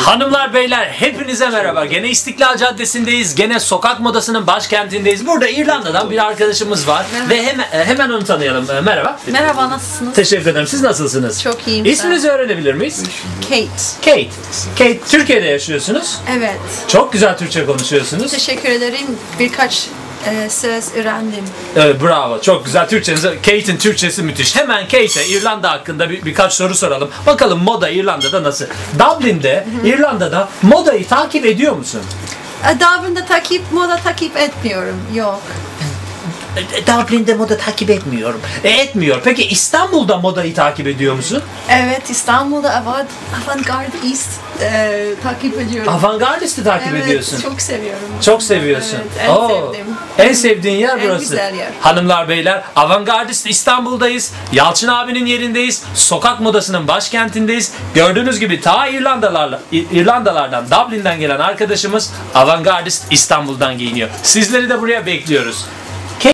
Hanımlar beyler hepinize merhaba. Gene İstiklal Caddesi'ndeyiz. Gene sokak modasının başkentindeyiz. Burada İrlanda'dan bir arkadaşımız var. Merhaba. Ve hemen onu tanıyalım. Merhaba. Merhaba, nasılsınız? Teşekkür ederim. Siz nasılsınız? Çok iyiyim. İsminizi öğrenebilir miyiz? Kate. Kate. Kate, Türkiye'de yaşıyorsunuz. Evet. Çok güzel Türkçe konuşuyorsunuz. Teşekkür ederim. Birkaç söz öğrendim. Evet, bravo. Çok güzel Türkçeniz. Kate'in Türkçesi müthiş. Hemen Kate'e İrlanda hakkında birkaç soru soralım. Bakalım moda İrlanda'da nasıl? Dublin'de, İrlanda'da modayı takip ediyor musun? Dublin'de moda takip etmiyorum. Yok. Dublin'de moda takip etmiyorum. Etmiyor. Peki İstanbul'da modayı takip ediyor musun? Evet, İstanbul'da Avantgarde East takip ediyorum. Avantgardist'i takip ediyorsun. Çok seviyorum. Çok seviyorsun. Evet, en sevdiğim. En sevdiğin yer En burası. güzel yer. Hanımlar beyler, Avantgardist İstanbul'dayız. Yalçın abinin yerindeyiz. Sokak modasının başkentindeyiz. Gördüğünüz gibi ta İrlandalardan, Dublin'den gelen arkadaşımız Avantgardist İstanbul'dan giyiniyor. Sizleri de buraya bekliyoruz.